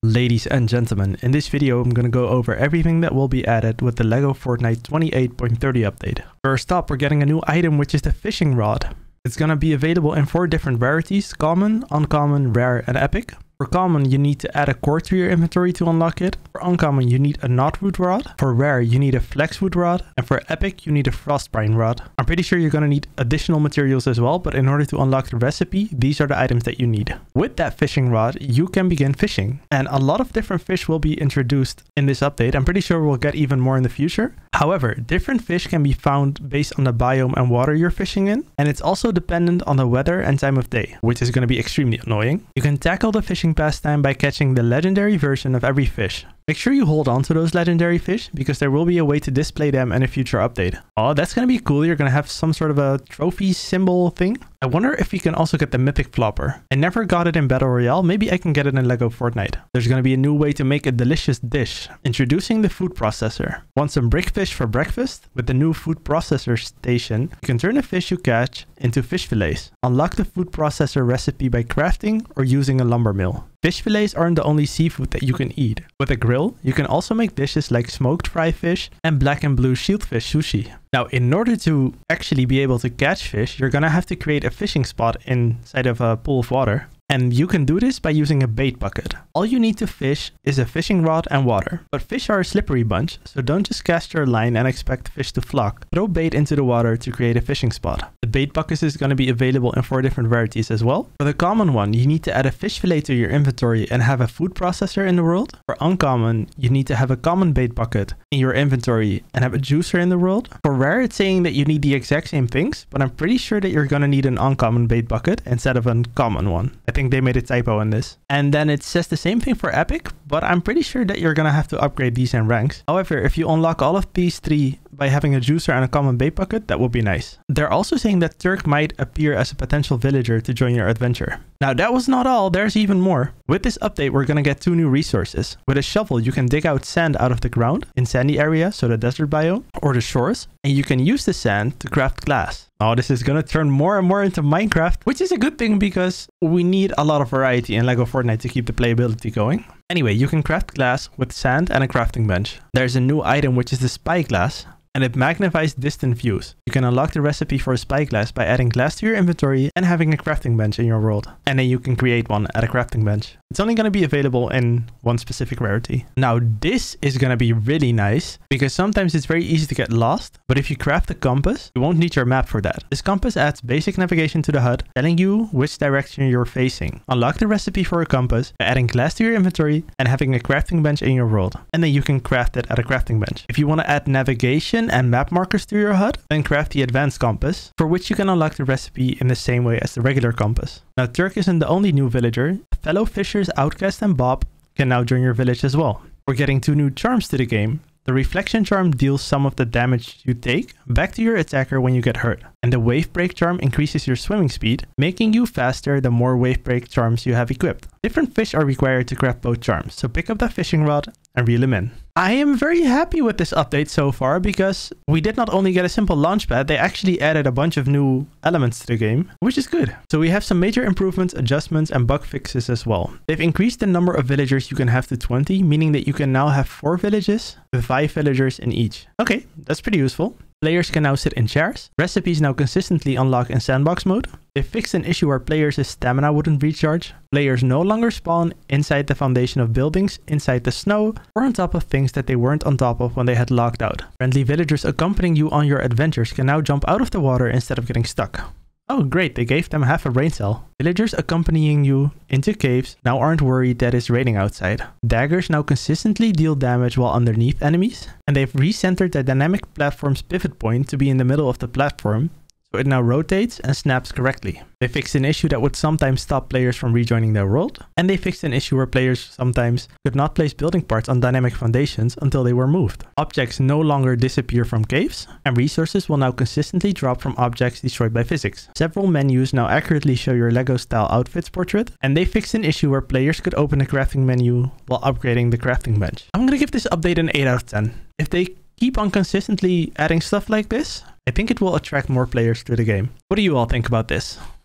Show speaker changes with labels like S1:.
S1: Ladies and gentlemen, in this video I'm going to go over everything that will be added with the LEGO Fortnite 28.30 update. First up, we're getting a new item, which is the fishing rod. It's going to be available in 4 different rarities: common, uncommon, rare, and epic. For common, you need to add a cord to your inventory to unlock it. For uncommon, you need a knotwood rod. For rare, you need a flexwood rod. And for epic, you need a frostbrine rod. I'm pretty sure you're going to need additional materials as well, but in order to unlock the recipe, these are the items that you need. With that fishing rod, you can begin fishing. And a lot of different fish will be introduced in this update. I'm pretty sure we'll get even more in the future. However, different fish can be found based on the biome and water you're fishing in. And it's also dependent on the weather and time of day, which is going to be extremely annoying. You can tackle the fishing pastime by catching the legendary version of every fish. Make sure you hold on to those legendary fish because there will be a way to display them in a future update. Oh, that's going to be cool. You're going to have some sort of a trophy symbol thing. I wonder if we can also get the mythic flopper. I never got it in Battle Royale. Maybe I can get it in LEGO Fortnite. There's going to be a new way to make a delicious dish. Introducing the food processor. Want some brickfish for breakfast? With the new food processor station, you can turn the fish you catch into fish fillets. Unlock the food processor recipe by crafting or using a lumber mill. Fish fillets aren't the only seafood that you can eat. With a grill, you can also make dishes like smoked fried fish and black and blue shieldfish sushi. Now, in order to actually be able to catch fish, you're gonna have to create a fishing spot inside of a pool of water. And you can do this by using a bait bucket. All you need to fish is a fishing rod and water. But fish are a slippery bunch, so don't just cast your line and expect fish to flock. Throw bait into the water to create a fishing spot. The bait bucket is going to be available in 4 different rarities as well. For the common one, you need to add a fish fillet to your inventory and have a food processor in the world. For uncommon, you need to have a common bait bucket in your inventory and have a juicer in the world. For rare, it's saying that you need the exact same things, but I'm pretty sure that you're going to need an uncommon bait bucket instead of a common one. I think they made a typo in this. And then it says the same thing for epic, but I'm pretty sure that you're gonna have to upgrade these in ranks. However, if you unlock all of these 3 by having a juicer and a common bait bucket, that would be nice. They're also saying that Turk might appear as a potential villager to join your adventure. Now, that was not all. There's even more. With this update, we're gonna get 2 new resources. With a shovel, you can dig out sand out of the ground in sandy areas, so the desert biome, or the shores, and you can use the sand to craft glass. Oh, this is gonna turn more and more into Minecraft, which is a good thing because we need a lot of variety in LEGO Fortnite to keep the playability going. Anyway, you can craft glass with sand and a crafting bench. There's a new item, which is the spyglass, and it magnifies distant views. You can unlock the recipe for a spyglass by adding glass to your inventory and having a crafting bench in your world. And then you can create one at a crafting bench. It's only going to be available in 1 specific rarity. Now, this is going to be really nice because sometimes it's very easy to get lost. But if you craft a compass, you won't need your map for that. This compass adds basic navigation to the HUD, telling you which direction you're facing. Unlock the recipe for a compass by adding glass to your inventory and having a crafting bench in your world. And then you can craft it at a crafting bench. If you want to add navigation and map markers to your HUD, then craft the advanced compass, for which you can unlock the recipe in the same way as the regular compass. Now, Turk isn't the only new villager. Fellow fishers Outcast and Bob can now join your village as well. We're getting 2 new charms to the game. The reflection charm deals some of the damage you take back to your attacker when you get hurt. And the wave break charm increases your swimming speed, making you faster the more wave break charms you have equipped. Different fish are required to craft both charms, so pick up that fishing rod and reel them in. I am very happy with this update so far because we did not only get a simple launchpad, they actually added a bunch of new elements to the game, which is good. So we have some major improvements, adjustments, and bug fixes as well. They've increased the number of villagers you can have to 20, meaning that you can now have 4 villages with 5 villagers in each. Okay, that's pretty useful. Players can now sit in chairs. Recipes now consistently unlock in sandbox mode. They fixed an issue where players' stamina wouldn't recharge. Players no longer spawn inside the foundation of buildings, inside the snow, or on top of things that they weren't on top of when they had logged out. Friendly villagers accompanying you on your adventures can now jump out of the water instead of getting stuck. Oh great, they gave them half a brain cell. Villagers accompanying you into caves now aren't worried that it's raining outside. Daggers now consistently deal damage while underneath enemies. And they've recentered the dynamic platform's pivot point to be in the middle of the platform, so it now rotates and snaps correctly. They fixed an issue that would sometimes stop players from rejoining their world. And they fixed an issue where players sometimes could not place building parts on dynamic foundations until they were moved. Objects no longer disappear from caves, and resources will now consistently drop from objects destroyed by physics. Several menus now accurately show your LEGO style outfits portrait, and they fixed an issue where players could open a crafting menu while upgrading the crafting bench. I'm gonna give this update an 8 out of 10. If they keep on consistently adding stuff like this, I think it will attract more players to the game. What do you all think about this?